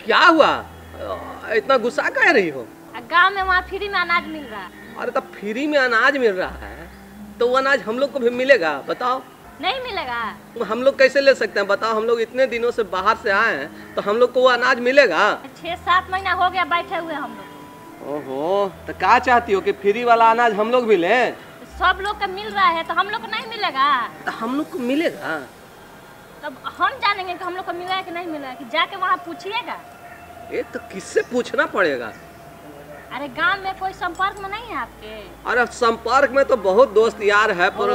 क्या हुआ? इतना गुस्सा कह रही हो? गांव में वहाँ फ्री में अनाज मिल रहा है। अरे तब फ्री में अनाज मिल रहा है तो वो अनाज हम लोग को भी मिलेगा? बताओ। नहीं मिलेगा। तो हम लोग कैसे ले सकते हैं? बताओ, हम लोग इतने दिनों से बाहर से आए हैं तो हम लोग को वो अनाज मिलेगा? 6-7 महीना हो गया बैठे हुए हम लोग। ओहो, तो क्या चाहती हो कि फ्री वाला अनाज हम लोग भी लें? सब लोग का मिल रहा है तो हम लोग को नहीं मिलेगा? तो हम लोग को मिलेगा। तब हम जानेंगे कि हम लोग को मिला है कि नहीं मिला है, कि जाके वहाँ पूछिएगा। ये तो किससे पूछना पड़ेगा? अरे गांव में कोई संपर्क में नहीं है आपके? अरे संपर्क में तो बहुत दोस्त यार है पर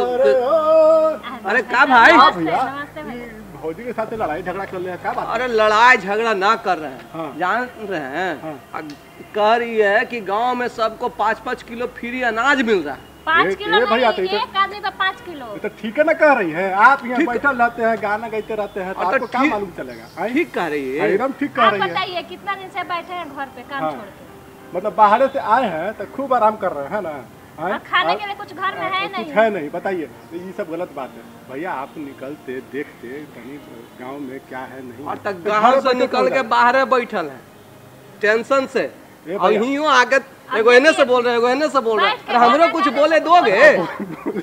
अरे क्या भाई? नमस्ते भाई। भौजी के साथ लड़ाई झगड़ा कर रहे हैं, क्या बात? अरे लड़ाई झगड़ा ना कर रहे हैं। हाँ। जान रहे हैं कह रही है कि गांव में सबको 5-5 किलो फ्री अनाज मिल रहा है। 5 किलो ये भैया नहीं, तो एक आदमी पे 5 किलो। ये तो ठीक है ना कह रही है। आप यहाँ बैठल रहते हैं, गाना गाते रहते हैं, तो और तो आपको क्या ठीक- मालूम चलेगा? ठीक कह रही है। एकदम ठीक कह आप रही है। बताइए कितना दिन से बैठे हैं घर पे काम हाँ। छोड़ के? मतलब बाहर से आए हैं तो खूब आराम कर रहे हैं ना? हैं? और खाने और- के लिए कुछ घर में है कुछ नहीं? है नहीं, बताइए। तो ये सब गलत बात है भैया। आप निकलते देखते कहीं गांव में क्या है नहीं और है। तक तो गाँव घर से बैठे निकल कौन के जाए? बाहर बैठल है टेंशन से। ए और भैया। यूं आगे एगो एने से बोल रहे हैं, एगो एने से बोल रहे हैं। बैठ के अरे हमरो गाना कुछ गाने बोले से दोगे?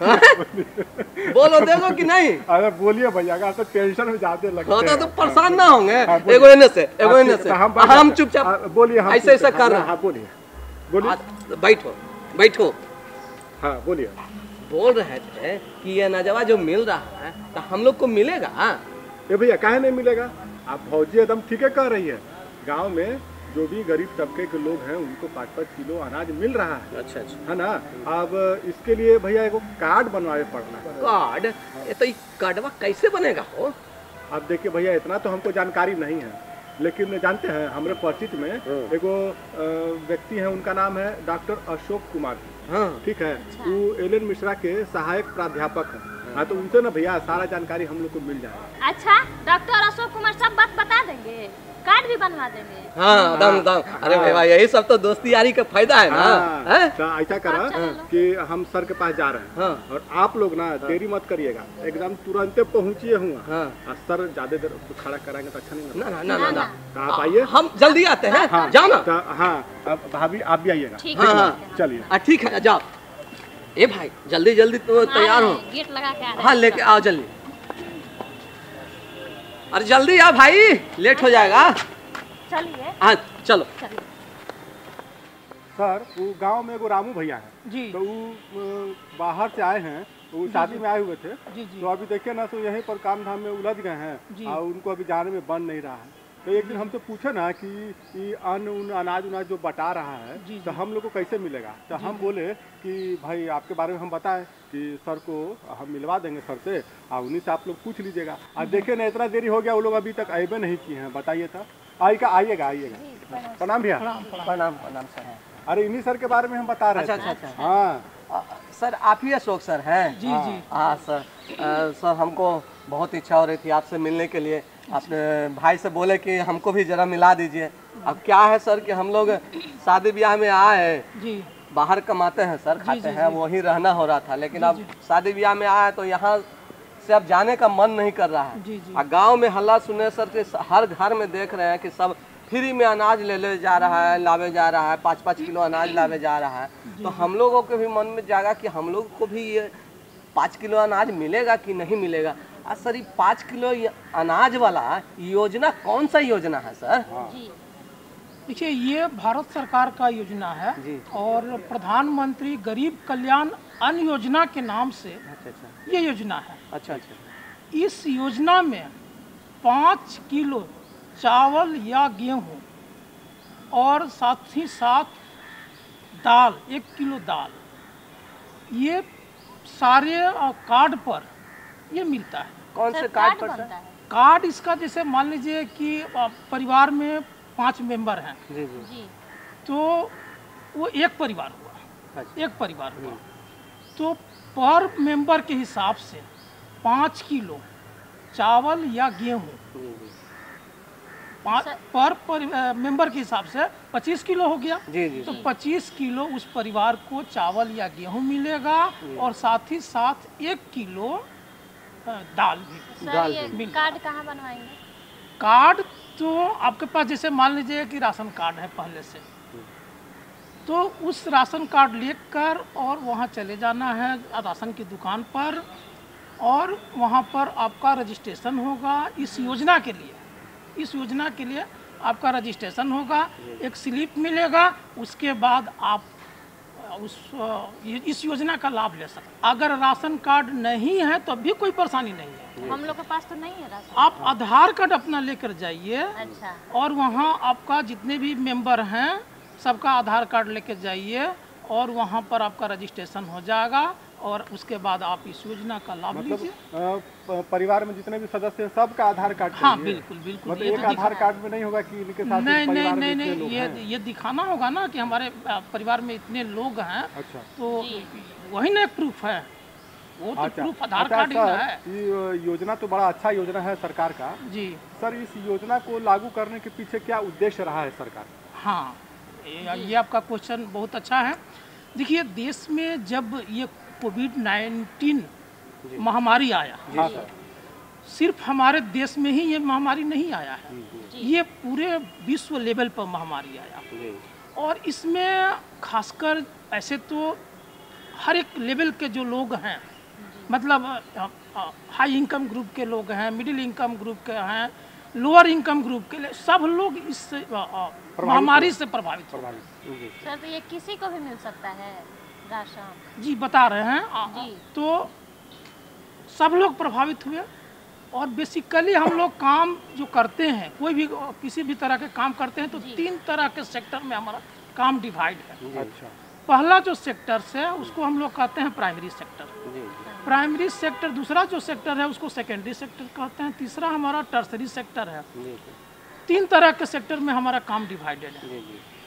बोलो देगो कि नहीं? अरे बोलिए भैया, अगर तो टेंशन में ज्यादा लगते हाँ हैं। तो परेशान ना होंगे। हाँ, बोलिए। एगो एने से एगो हाँ, एने ठीक से है, तो बैठ हम जाते हैं। चुपचाप बोलिए। हम ऐसे ऐसे चुपचाप- कर रहे हैं। हाँ बोलिए बोलिए। बैठो बैठो। हाँ बोलिए। बोल रहे थे कि ये नजवा जो मिल रहा है तो हम लोग को मिलेगा। ये भैया काहे नहीं मिलेगा? आप भौजी एकदम ठीक है कह रही है। गांव में जो भी गरीब तबके के लोग हैं उनको 5-5 किलो अनाज मिल रहा है। अच्छा अच्छा। है ना? अब इसके लिए भैया एगो कार्ड बनवाए पड़ना है। कार्ड? ये तो कार्डवा कैसे बनेगा हो? अब देखिए भैया, इतना तो हमको जानकारी नहीं है, लेकिन जानते हैं हमारे परिचित में एगो व्यक्ति है, उनका नाम है डॉक्टर अशोक कुमार। हाँ। ठीक है, वो एल.एन. मिश्रा के सहायक प्राध्यापक है। हाँ तो उनसे ना भैया सारा जानकारी हम लोग को मिल जाएगा। अच्छा, डॉक्टर अशोक कुमार सब बात बता देंगे, कार्ड भी बनवा देंगे। हाँ दम दम। अरे भाई भाई, यही सब तो दोस्ती यारी का फायदा है ना। हैं? तो ऐसा करा कि हम सर के पास जा रहे हैं। हाँ। और आप लोग ना देरी मत करिएगा, एकदम तुरंत पहुँचिए हुआ। हाँ। और सर ज्यादा देर खड़ा कराएंगे तो अच्छा नहीं लगता। ना ना ना ना तो आप आइए। हम जल्दी आते हैं। हाँ, जाओ ना। तो हाँ, अब भाभी आप भी आइएगा। ठीक हाँ, है, हाँ। ठीक है। चलिए। ठीक है जाओ। ए भाई जल्दी जल्दी तो तैयार हो। गेट लगा के आ रहे हाँ हैं। लेके आओ जल्दी। अरे जल्दी आओ भाई, लेट हो जाएगा। चलिए हाँ चलो। चलिए। सर वो गांव में एगो रामू भैया है जी तो वो बाहर से आए हैं, वो शादी में आए हुए थे। जी जी तो अभी देखिए ना, तो यहीं पर काम धाम में उलझ गए हैं जी। और उनको अभी जाने में बन नहीं रहा है। तो एक दिन हमसे पूछे ना कि ये अन्न अनाज उनाज जो बटा रहा है जी, तो जी। हम लोग को कैसे मिलेगा? तो हम बोले कि भाई आपके बारे में हम बताएं कि सर को हम मिलवा देंगे सर से, और उन्हीं से आप लोग पूछ लीजिएगा। और देखिए ना, इतना देरी हो गया, वो लोग अभी तक आए नहीं किए हैं। बताइए तो आइएगा आइएगा। प्रणाम भैया। प्रणाम प्रणाम सर। अरे इन्हीं सर के बारे में हम बता रहे अच्छा थे। अच्छा अच्छा। हाँ सर आप ही अशोक सर हैं? जी जी हाँ सर। सर हमको बहुत इच्छा हो रही थी आपसे मिलने के लिए। अपने भाई से बोले कि हमको भी जरा मिला दीजिए। अब क्या है सर कि हम लोग शादी ब्याह में आए हैं, जी बाहर कमाते हैं सर, खाते जी, हैं, जी। वहीं रहना हो रहा था। लेकिन अब शादी ब्याह में आए तो यहाँ से अब जाने का मन नहीं कर रहा है। जी, जी। और गांव में हल्ला सुने सर कि हर घर में देख रहे हैं कि सब फ्री में अनाज ले जा रहा है, लावे जा रहा है, 5-5 किलो अनाज लावे जा रहा है। तो हम लोगों के भी मन में जागा कि हम लोग को भी ये 5 किलो अनाज मिलेगा कि नहीं मिलेगा। सर ये 5 किलो ये अनाज वाला योजना कौन सा योजना है सर? जी देखिए, ये भारत सरकार का योजना है जी। और प्रधानमंत्री गरीब कल्याण अन्न योजना के नाम से अच्छा अच्छा ये योजना है। अच्छा अच्छा। इस योजना में 5 किलो चावल या गेहूं और साथ ही साथ दाल, 1 किलो दाल, ये सारे कार्ड पर ये मिलता है। कौन से सर, कार्ड पर बनता सर? है। कार्ड इसका जैसे मान लीजिए कि परिवार में 5 मेंबर हैं जी जी। जी तो वो एक परिवार हुआ, अच्छा। एक परिवार हुआ, तो पर मेंबर के हिसाब से 5 किलो चावल या गेहूं जी जी। पर मेंबर के हिसाब से 25 किलो हो गया। जी जी तो 25 किलो उस परिवार को चावल या गेहूं मिलेगा और साथ ही साथ 1 किलो दाल भी। सर दाल ये भी। मिलता कार्ड कहाँ बनवाएंगे? कार्ड तो आपके पास जैसे मान लीजिए कि राशन कार्ड है पहले से, तो उस राशन कार्ड लेकर और वहाँ चले जाना है राशन की दुकान पर, और वहाँ पर आपका रजिस्ट्रेशन होगा इस योजना के लिए। इस योजना के लिए आपका रजिस्ट्रेशन होगा, एक स्लिप मिलेगा, उसके बाद आप इस योजना का लाभ ले सकते। अगर राशन कार्ड नहीं है तो भी कोई परेशानी नहीं है। हम लोग के पास तो नहीं है राशन। आप आधार कार्ड अपना लेकर जाइए, अच्छा। और वहाँ आपका जितने भी मेंबर हैं सबका आधार कार्ड लेकर जाइए, और वहाँ पर आपका रजिस्ट्रेशन हो जाएगा, और उसके बाद आप इस योजना का लाभ लीजिए। परिवार में जितने भी सदस्य हैं सबका आधार कार्ड हाँ चाहिए? बिल्कुल बिल्कुल। मतलब ये एक तो आधार कार्ड में नहीं होगा कि इनके साथ नहीं नहीं परिवार में नहीं इतने नहीं, लोग हैं? ये दिखाना होगा ना कि हमारे परिवार में इतने लोग हैं। अच्छा। तो वही ना एक प्रूफ है, वो तो प्रूफ आधार कार्ड ही ना है। ये योजना तो बड़ा अच्छा योजना है सरकार का जी सर। इस योजना को लागू करने के पीछे क्या उद्देश्य रहा है सरकार का? हाँ, ये आपका क्वेश्चन बहुत अच्छा है। देखिए, देश में जब ये कोविड-19 महामारी आया, हाँ सर। सिर्फ हमारे देश में ही ये महामारी नहीं आया है, ये पूरे विश्व लेवल पर महामारी आया। और इसमें खासकर ऐसे तो हर एक लेवल के जो लोग हैं, मतलब हाई इनकम ग्रुप के लोग हैं, मिडिल इनकम ग्रुप के हैं, लोअर इनकम ग्रुप के लिए, सब लोग इस महामारी से प्रभावित हो। सर तो ये किसी को भी मिल सकता है राशन? जी बता रहे हैं। जी। तो सब लोग प्रभावित हुए, और बेसिकली हम लोग काम जो करते हैं, कोई भी किसी भी तरह के काम करते हैं, तो 3 तरह के सेक्टर में हमारा काम डिवाइड है। अच्छा। पहला जो सेक्टर है उसको हम लोग कहते हैं प्राइमरी सेक्टर। Primary sector. दूसरा जो सेक्टर है उसको सेकेंडरी सेक्टर कहते हैं। तीसरा हमारा टर्सरी सेक्टर है। 3 तरह के सेक्टर में हमारा काम डिवाइडेड है।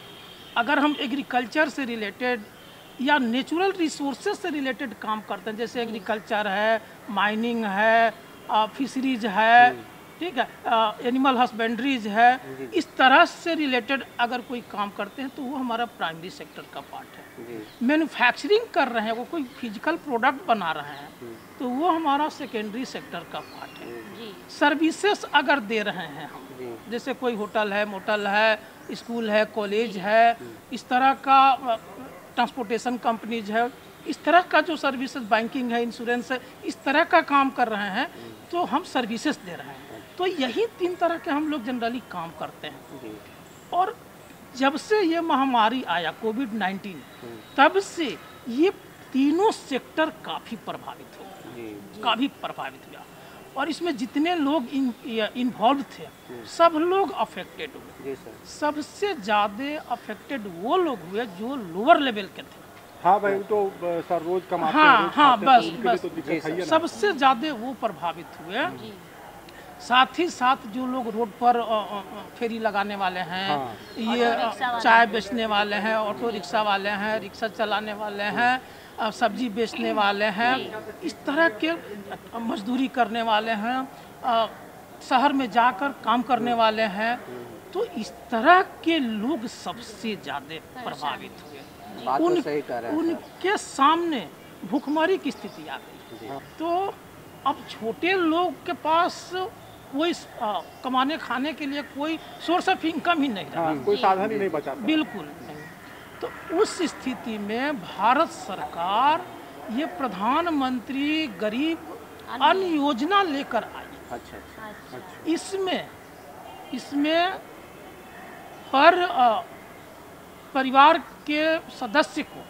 अगर हम एग्रीकल्चर से रिलेटेड या नेचुरल रिसोर्सेज से रिलेटेड काम करते हैं, जैसे एग्रीकल्चर है, माइनिंग है, फिशरीज है, ठीक है, एनिमल हस्बेंड्रीज है, इस तरह से रिलेटेड अगर कोई काम करते हैं तो वो हमारा प्राइमरी सेक्टर का पार्ट है। मैन्युफैक्चरिंग कर रहे हैं, वो कोई फिजिकल प्रोडक्ट बना रहे हैं, तो वो हमारा सेकेंडरी सेक्टर का पार्ट है। सर्विसेज अगर दे रहे हैं हम, जैसे कोई होटल है, मोटल है, स्कूल है, कॉलेज है, इस तरह का ट्रांसपोर्टेशन कंपनीज है, इस तरह का जो सर्विसेज, बैंकिंग है, इंश्योरेंस है, इस तरह का काम कर रहे हैं, तो हम सर्विसेज दे रहे हैं। तो यही 3 तरह के हम लोग जनरली काम करते हैं। और जब से ये महामारी आया कोविड-19, तब से ये तीनों सेक्टर काफ़ी प्रभावित हो, काफ़ी प्रभावित हुआ। और इसमें जितने लोग इन्वॉल्व थे, सब लोग अफेक्टेड हुए। सबसे ज़्यादा अफेक्टेड वो लोग हुए जो लोअर लेवल के थे। हाँ भाई, तो सर रोज कमाते हाँ हैं, रोज हाँ, खाते हैं, बस तो उनके लिए बस तो दिक्कत है ही ना। सबसे ज़्यादा वो प्रभावित हुए। साथ ही साथ जो लोग रोड पर फेरी लगाने वाले हैं, हाँ। ये चाय बेचने वाले हैं, ऑटो रिक्शा वाले हैं, रिक्शा चलाने वाले हैं, सब्जी बेचने वाले हैं, इस तरह के मजदूरी करने वाले हैं, शहर में जाकर काम करने वाले हैं, तो इस तरह के लोग सबसे ज़्यादा प्रभावित हुए। बात तो सही कह रहे हैं सर। उनके सामने भूखमरी की स्थिति आ गई। तो अब छोटे लोग के पास कोई कमाने खाने के लिए कोई सोर्स ऑफ इनकम ही नहीं रहा। हाँ, कोई साधन ही नहीं बचा था। बिल्कुल नहीं। तो उस स्थिति में भारत सरकार ये प्रधानमंत्री गरीब अन्न योजना लेकर आई। अच्छा। इसमें हर परिवार के सदस्य को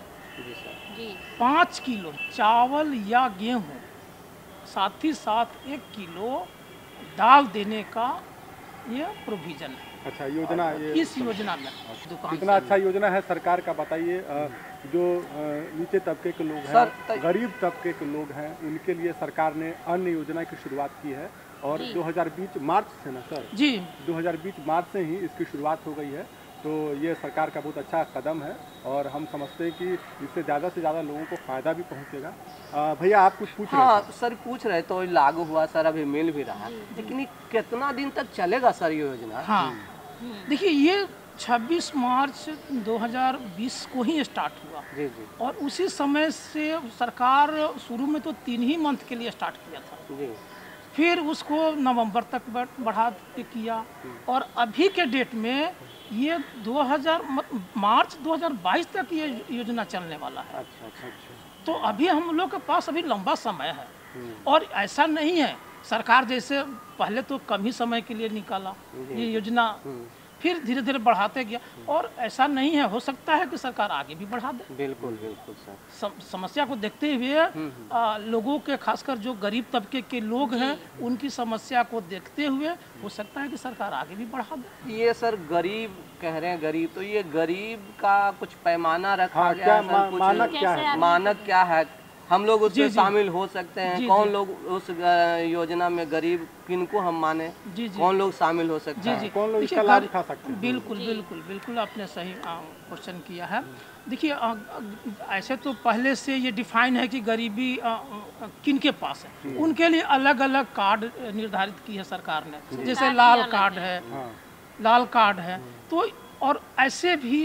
5 किलो चावल या गेहूं, साथ ही साथ 1 किलो दाल देने का ये प्रोविजन है। अच्छा, योजना ये इस योजना में दुकान कितना अच्छा योजना है सरकार का, बताइए। जो नीचे तबके के लोग सर, हैं, गरीब तबके के लोग हैं, उनके लिए सरकार ने अन्न योजना की शुरुआत की है। और 2020 मार्च से ना सर, जी 2020 मार्च से ही इसकी शुरुआत हो गई है। तो ये सरकार का बहुत अच्छा कदम है, और हम समझते हैं कि इससे ज़्यादा से ज़्यादा लोगों को फ़ायदा भी पहुंचेगा। भैया आप कुछ पूछ रहे हाँ थे? सर, पूछ रहे तो लागू हुआ सर, अभी मिल भी रहा है, लेकिन ये कितना दिन तक चलेगा सर ये योजना? हाँ, देखिए ये 26 मार्च 2020 को ही स्टार्ट हुआ। जी। और उसी समय से सरकार शुरू में तो 3 ही मंथ के लिए स्टार्ट किया था। जी। फिर उसको नवंबर तक बढ़ा के किया, और अभी के डेट में ये 2000 मार्च 2022 तक ये योजना चलने वाला है। अच्छा अच्छा अच्छा। तो अभी हम लोग के पास अभी लंबा समय है, और ऐसा नहीं है सरकार जैसे पहले तो कम ही समय के लिए निकाला ये योजना, फिर धीरे धीरे बढ़ाते गया, और ऐसा नहीं है, हो सकता है कि सरकार आगे भी बढ़ा दे। बिल्कुल बिल्कुल सर। समस्या को देखते हुए लोगों के, खासकर जो गरीब तबके के लोग हैं, उनकी समस्या को देखते हुए हो सकता है कि सरकार आगे भी बढ़ा दे। ये सर गरीब कह रहे हैं, गरीब, तो ये गरीब का कुछ पैमाना रखा हाँ, गया क्या है सर? कुछ मानक क्या है? मानक क्या है? हम लोग उसमें जी। शामिल हो सकते हैं? जी, कौन जी। लोग उस योजना में, गरीब किनको हम माने? जी जी कौन लोग शामिल हो सकते जी हैं? जी कौन लोग देखिए, इसका लाभ उठा सकते हैं? बिल्कुल बिल्कुल बिल्कुल आपने सही क्वेश्चन किया है। देखिए ऐसे तो पहले से ये डिफाइन है कि गरीबी किन के पास है, उनके लिए अलग अलग कार्ड निर्धारित की है सरकार ने, जैसे लाल कार्ड है, हाँ लाल कार्ड है। तो और ऐसे भी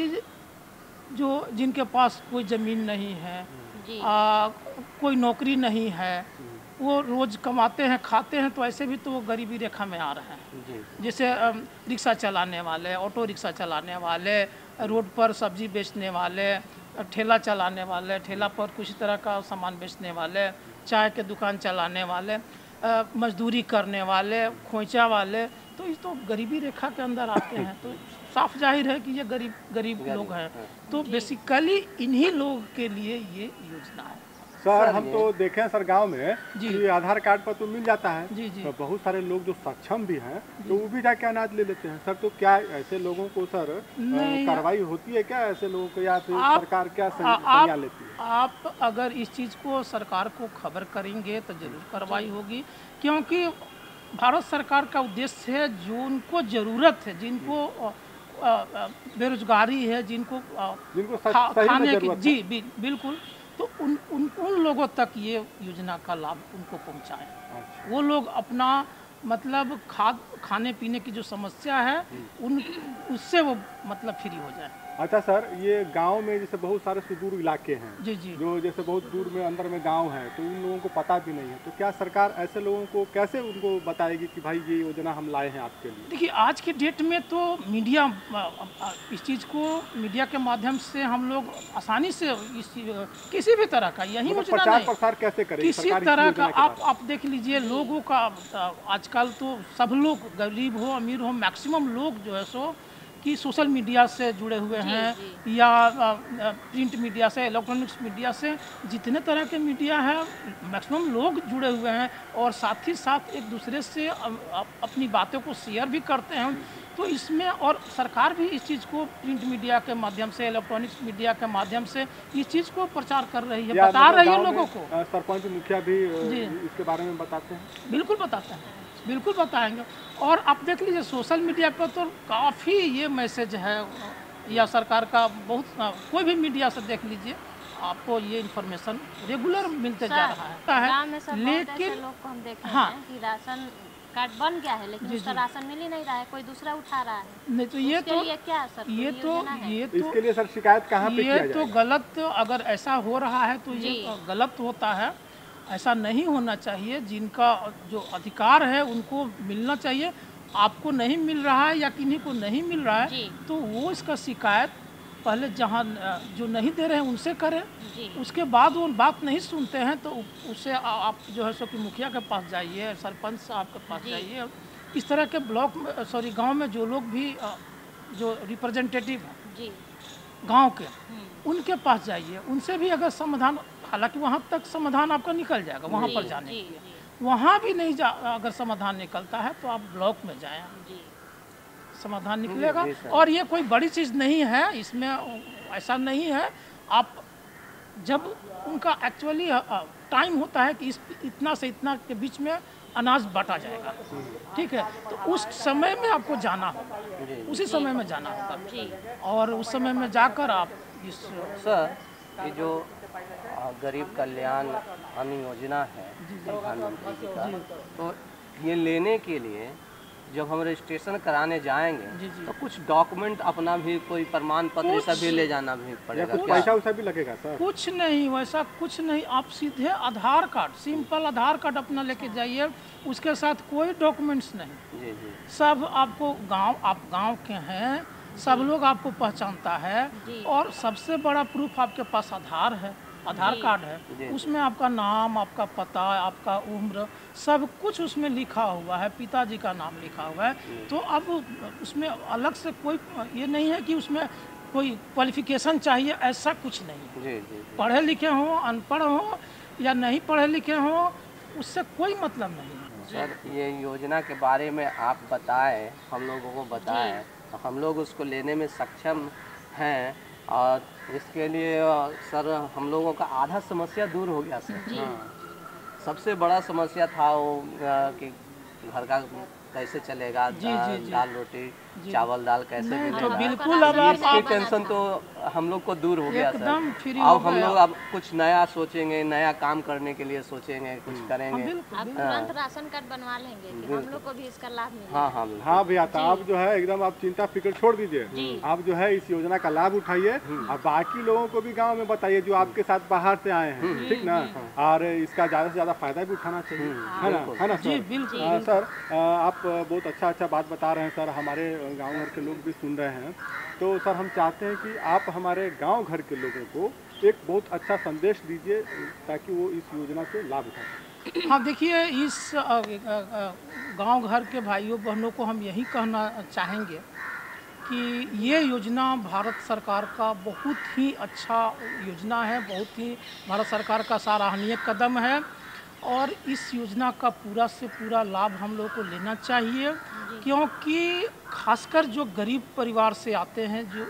जो जिनके पास कोई ज़मीन नहीं है, जी। कोई नौकरी नहीं है, वो रोज़ कमाते हैं खाते हैं, तो ऐसे भी तो वो गरीबी रेखा में आ रहे हैं। जी। जैसे रिक्शा चलाने वाले, ऑटो रिक्शा चलाने वाले, रोड पर सब्जी बेचने वाले, ठेला चलाने वाले, ठेला पर कुछ तरह का सामान बेचने वाले, चाय के दुकान चलाने वाले, मजदूरी करने वाले, खोइचा वाले, तो ये तो गरीबी रेखा के अंदर आते हैं। तो साफ जाहिर है कि ये गरीब लोग हैं। तो बेसिकली इन्हीं लोगों के लिए ये योजना है। सर, हम तो देखे हैं सर गांव में जी। कि आधार कार्ड पर तो मिल जाता है, जी जी तो बहुत सारे लोग जो सक्षम भी हैं तो वो भी जाके अनाज ले लेते हैं सर। तो क्या ऐसे लोगों को सर नहीं। कार्रवाई होती है क्या ऐसे लोगों को, या फिर आप- सरकार क्या संज्ञान लेती है? आप अगर इस चीज़ को सरकार को खबर करेंगे तो जरूर कार्रवाई होगी, क्योंकि भारत सरकार का उद्देश्य है जो उनको ज़रूरत है, जिनको बेरोजगारी है, जिनको जिनको सही में खाने की, जरूरत जी बिल्कुल, तो उन लोगों तक ये योजना का लाभ उनको पहुंचाएं। अच्छा। वो लोग अपना मतलब खाने पीने की जो समस्या है उससे वो मतलब फ्री हो जाए। अच्छा सर, ये गांव में जैसे बहुत सारे सुदूर इलाके हैं, जी जी जो जैसे बहुत दूर में अंदर में गांव है, तो उन लोगों को पता भी नहीं है, तो क्या सरकार ऐसे लोगों को कैसे उनको बताएगी कि भाई ये योजना हम लाए हैं आपके लिए? देखिए, आज के डेट में तो मीडिया इस चीज़ को मीडिया के माध्यम से हम लोग आसानी से किसी भी तरह का, यही मतलब योजना प्रचार नहीं, प्रसार कैसे करेगी किसी सरकार इस तरह का योजना के बारे में? आप देख लीजिए, लोगों का आजकल तो सब लोग, गरीब हो अमीर हो, मैक्सिमम लोग जो है सो कि सोशल मीडिया से जुड़े हुए हैं, या प्रिंट मीडिया से, इलेक्ट्रॉनिक्स मीडिया से, जितने तरह के मीडिया है मैक्सिमम लोग जुड़े हुए हैं, और साथ ही साथ एक दूसरे से अपनी बातों को शेयर भी करते हैं। तो इसमें, और सरकार भी इस चीज़ को प्रिंट मीडिया के माध्यम से, इलेक्ट्रॉनिक्स मीडिया के माध्यम से इस चीज़ को प्रचार कर रही है, या बता मतलब रही है गाँव लोगों में, को। सरपंच मुखिया भी जी। इसके बारे में बताते हैं? बिल्कुल बताते हैं, बिल्कुल बताएंगे। और आप देख लीजिए सोशल मीडिया पर तो काफ़ी ये मैसेज है, या सरकार का बहुत, कोई भी मीडिया से देख लीजिए, आपको ये इन्फॉर्मेशन रेगुलर मिलते जा रहा है। गाँव में सब बहुत ऐसे लेकिन लोग को हम देखे हाँ। हैं कि राशन कार्ड बन गया है, लेकिन जी, उसका जी। राशन मिल ही नहीं रहा है, कोई दूसरा उठा रहा है। नहीं तो ये उसके तो लिए क्या सर, कोई ये योजना है? इसके लिए सर शिकायत कहाँ पे किया ये तो जाएगा? गलत, अगर ऐसा हो रहा है तो ये जी। गलत होता है, ऐसा नहीं होना चाहिए। जिनका जो अधिकार है उनको मिलना चाहिए। आपको नहीं मिल रहा है या किन्हीं को नहीं मिल रहा है, जी। तो वो इसका शिकायत पहले जहाँ जो नहीं दे रहे हैं उनसे करें। जी। उसके बाद वो बात नहीं सुनते हैं तो उससे आप जो है सो कि मुखिया के पास जाइए, सरपंच साहब के पास जी। जाइए। इस तरह के ब्लॉक में, सॉरी, गांव में जो लोग भी जो रिप्रेजेंटेटिव हैं जी। गांव के, उनके पास जाइए, उनसे भी अगर समाधान, हालांकि वहाँ तक समाधान आपका निकल जाएगा वहाँ पर जाने जी, के लिए। जी, वहाँ भी नहीं अगर समाधान निकलता है तो आप ब्लॉक में जाएं, जी। समाधान निकलेगा। जी सर। और ये कोई बड़ी चीज़ नहीं है, इसमें ऐसा नहीं है। आप जब उनका एक्चुअली टाइम होता है कि इतना से इतना के बीच में अनाज बांटा जाएगा, ठीक है, तो उस समय में आपको जाना होगा, उसी समय में जाना होगा, जी। और उस समय में जाकर आप इस सर, ये जो गरीब कल्याण अन्न योजना है प्रधानमंत्री जी का, तो ये लेने के लिए जब हम रजिस्ट्रेशन कराने जाएंगे जी, जी। तो कुछ डॉक्यूमेंट अपना भी कोई प्रमाण पत्र कुछ- सभी ले जाना भी या पड़ेगा कुछ क्या? पैसा वैसा भी लगेगा सर? कुछ नहीं, वैसा कुछ नहीं। आप सीधे Aadhaar card, simple Aadhaar card अपना लेके जाइए, उसके साथ कोई डॉक्यूमेंट्स नहीं। जी जी सब आपको आप गांव के हैं, सब लोग आपको पहचानता है, और सबसे बड़ा प्रूफ आपके पास आधार है, आधार कार्ड जी। है। उसमें आपका नाम, आपका पता, आपका उम्र, सब कुछ उसमें लिखा हुआ है, पिताजी का नाम लिखा हुआ है। तो अब उसमें अलग से कोई ये नहीं है कि उसमें कोई क्वालिफिकेशन चाहिए, ऐसा कुछ नहीं। जी जी पढ़े लिखे हों, अनपढ़ हों या नहीं पढ़े लिखे हों, उससे कोई मतलब नहीं है। सर, ये योजना के बारे में आप बताएं, हम लोगों को बताएं, तो हम लोग उसको लेने में सक्षम हैं, और इसके लिए सर हम लोगों का आधा समस्या दूर हो गया सर। हाँ। सबसे बड़ा समस्या था वो कि घर का कैसे चलेगा, जी, जी, जी। दाल रोटी चावल दाल कैसे नहीं, तो मिलेगा, बिल्कुल अब इसकी आप टेंशन तो हम लोग को दूर हो गया एकदम सर। फ्री अब हो हम गए। लोग अब कुछ नया सोचेंगे, नया काम करने के लिए सोचेंगे, कुछ करेंगे। बिल्कुल आप तुरंत राशन कार्ड बनवा लेंगे कि हम लोग को भी इसका लाभ मिले। हाँ हाँ बिल्कुल। हाँ भैया, तो आप जो है एकदम आप चिंता फिक्र छोड़ दीजिए। आप जो है इस योजना का लाभ उठाइए और बाकी लोगों को भी गांव में बताइए जो आपके साथ बाहर से आए हैं, ठीक ना। और इसका ज़्यादा से ज़्यादा फायदा भी उठाना चाहिए, है ना जी सर? बिल्कुल। सर, आप बहुत अच्छा बात बता रहे हैं सर। हमारे गांव घर के लोग भी सुन रहे हैं, तो सर हम चाहते हैं कि आप हमारे गांव घर के लोगों को एक बहुत अच्छा संदेश दीजिए ताकि वो इस योजना से लाभ उठा सकें। हाँ, देखिए, इस गांव घर के भाइयों बहनों को हम यही कहना चाहेंगे कि ये योजना भारत सरकार का बहुत ही अच्छा योजना है, बहुत ही भारत सरकार का सराहनीय कदम है, और इस योजना का पूरा से पूरा लाभ हम लोग को लेना चाहिए, क्योंकि खासकर जो गरीब परिवार से आते हैं, जो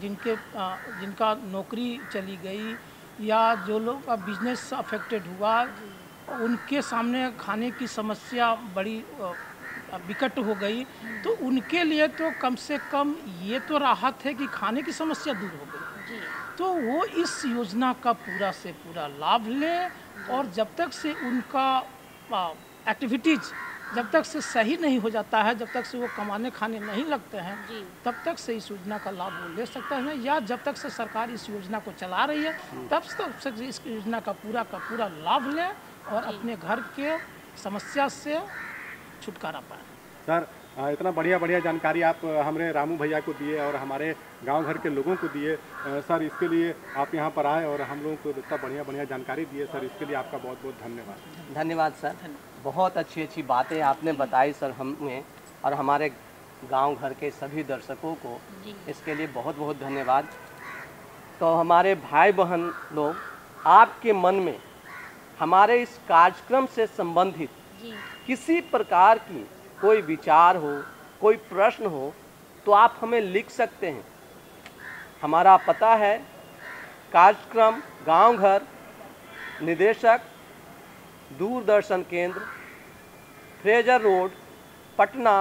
जिनका नौकरी चली गई या जो लोग का बिजनेस अफेक्टेड हुआ, उनके सामने खाने की समस्या बड़ी विकट हो गई, तो उनके लिए तो कम से कम ये तो राहत है कि खाने की समस्या दूर हो गई। तो वो इस योजना का पूरा से पूरा लाभ लें, और जब तक से उनका एक्टिविटीज़ जब तक से सही नहीं हो जाता है, जब तक से वो कमाने खाने नहीं लगते हैं, तब तक से इस योजना का लाभ वो ले सकते हैं, या जब तक से सरकार इस योजना को चला रही है तब तक इस योजना का पूरा लाभ लें और अपने घर के समस्या से छुटकारा पाएँ। सर, इतना बढ़िया जानकारी आप हमारे रामू भैया को दिए और हमारे गांव घर के लोगों को दिए सर। इसके लिए आप यहां पर आए और हम लोगों को इतना बढ़िया जानकारी दिए सर, इसके लिए आपका बहुत बहुत धन्यवाद। धन्यवाद सर, बहुत अच्छी बातें आपने बताई सर हमें और हमारे गांव घर के सभी दर्शकों को, इसके लिए बहुत बहुत धन्यवाद। तो हमारे भाई बहन लोग, आपके मन में हमारे इस कार्यक्रम से संबंधित किसी प्रकार की कोई विचार हो, कोई प्रश्न हो, तो आप हमें लिख सकते हैं। हमारा पता है कार्यक्रम गांव घर, निदेशक दूरदर्शन केंद्र, फ्रेजर रोड, पटना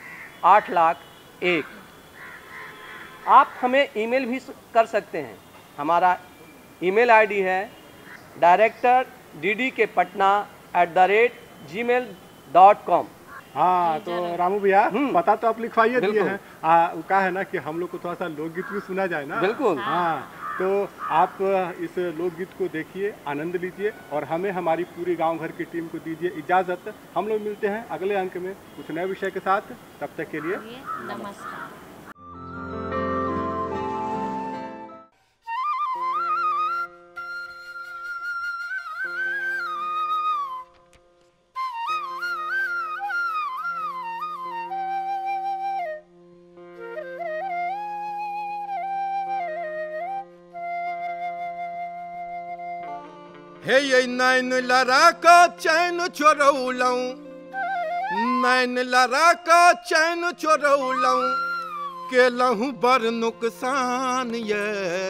8,01,000। आप हमें ईमेल भी कर सकते हैं। हमारा ईमेल आईडी है director@gmail.com। हाँ, तो रामू भैया पता तो आप लिखवाइए दिए हैं। वो क्या है ना कि हम लोग को थोड़ा सा लोकगीत भी सुना जाए ना। बिल्कुल। हाँ, तो आप इस लोकगीत को देखिए, आनंद लीजिए और हमें हमारी पूरी गांव घर की टीम को दीजिए इजाज़त। हम लोग मिलते हैं अगले अंक में कुछ नए विषय के साथ। तब तक के लिए नमस्कार। हे ये नैन लड़ा का चैन चोरौलऊं, नैन लड़ा का चैन चोरौलऊं, के लहू बर नुकसान ये।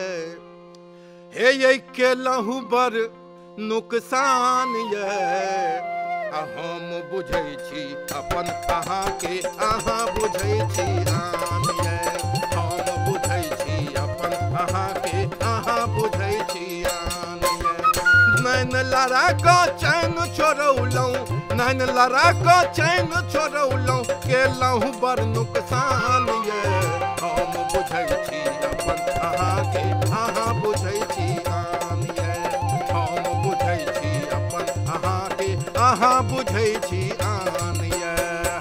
हे ये के लहू बर नुकसान ये। हम बुझै छी अपन अहाँ के, अहाँ बुझै छी आन ये। हम बुझै छी अपन अहाँ के, अहाँ बुझै छी आन ये। नैन लड़ा का चैन चोरौलऊं, नैन लड़ा को चैन छोड़ौलौं केलहुँ बड़ नुकसान ये हम बुझै छी अपन अहाँके अहाँ बुझै छी आन ये हम बुझै छी अपन अहाँके अहाँ बुझै छी आन ये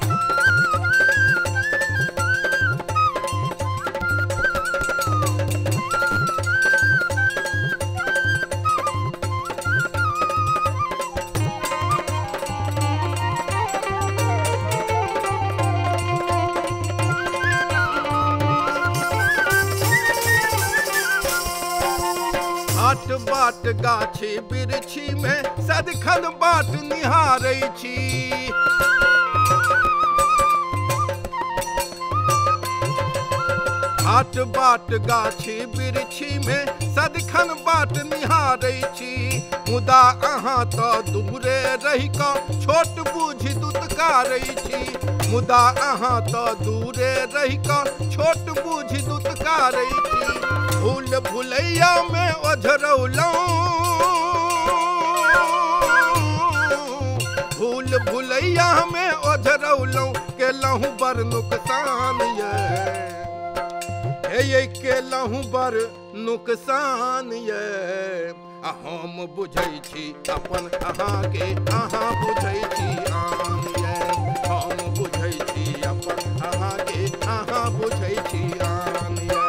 हाट बाट गाछी बिरछी में सदखन बाट निहारै छी हाट बाट गाछी बिरछी में सदखन बाट निहारै छी मुदा अहाँ तऽ दूरे रहि कऽ छोट बूझि दुत्कारै छी मुदा अहाँ तऽ दूरे रहि कऽ छोट बूझि दुत्कारै छी भूल भुलैया में ओझरौलौं भूल भुलैया में ओझरौलौं केलहुँ बड़ नुकसान ये केलहुँ बड़ नुकसान ये हम बुझै छी अपन अहाँके अहाँ बुझै छी आन ये हम बुझै छी अपन अहाँके अहाँ बुझै छी आन ये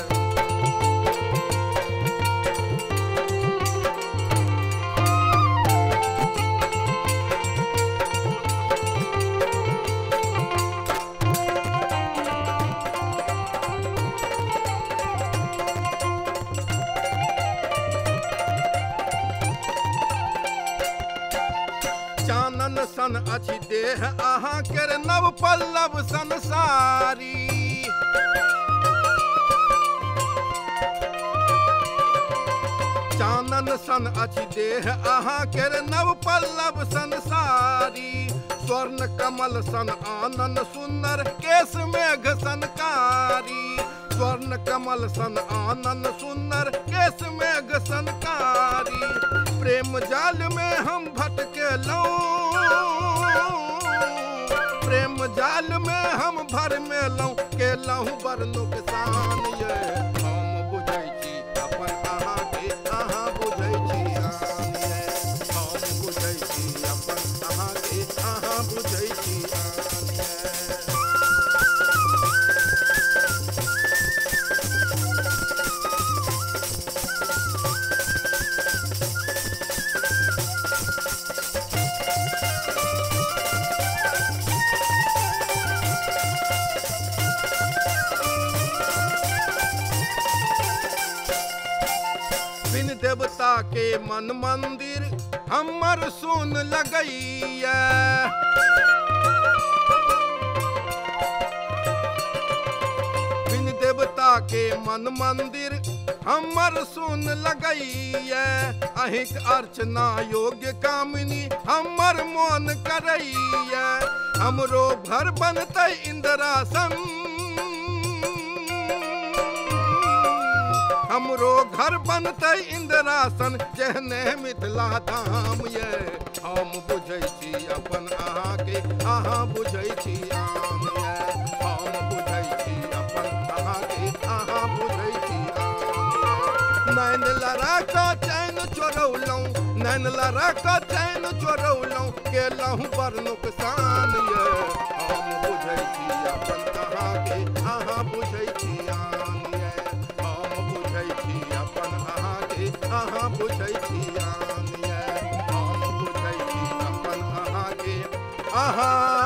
चानन सन अछि देह अहाँ केर नव पल्लव संसारी चानन सन अछि देह अहाँ केर नव पल्लव संसारी स्वर्ण कमल सन आनन सुंदर केश मेघ सनकारी स्वर्ण कमल सन आनन सुंदर केश मेघ सनकारी प्रेम जाल में हम भटकेलौं प्रेम जाल में हम भरमेलौं केलहुँ बड़ नुकसान ये हम बुझै छी अपन अहाँके अहाँ बुझै छी आन ये हम बुझै छी अपन अहाँके अहाँ बुझै छी आन ये बिन देवता के मन मंदिर हमर सुन लगैया बिन देवता के मन मंदिर हमर सुन लगैया अहिक अर्चना योग्य कामिनी हमर मोन करैया हमरो घर बनतै इंद्रासन हमरो घर बनतै इंद्रासन जेहने मिथिला धाम ये हम बुझै छी अपन अहाँके अहाँ बुझै छी आन ये हम बुझै छी अपन अहाँके अहाँ बुझै छी आन ये नैन लड़ा कऽ चैन चोरौलौं नैन लड़ा कऽ चैन चोरौलौं केलहुँ बड़ नुकसान ये हम बुझै छी अपन अहाँके अहाँ बुझै छी आन ये हम बुझै छी अपन अहाँके अहाँ बुझै छी आन ये हम बुझै छी अपन अहाँके अहाँ